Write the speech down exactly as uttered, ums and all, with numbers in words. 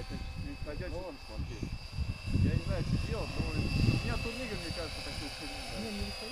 Это не ходячий вообще. Я не знаю, что делать, но у меня турнир, мне кажется, такой. Не, не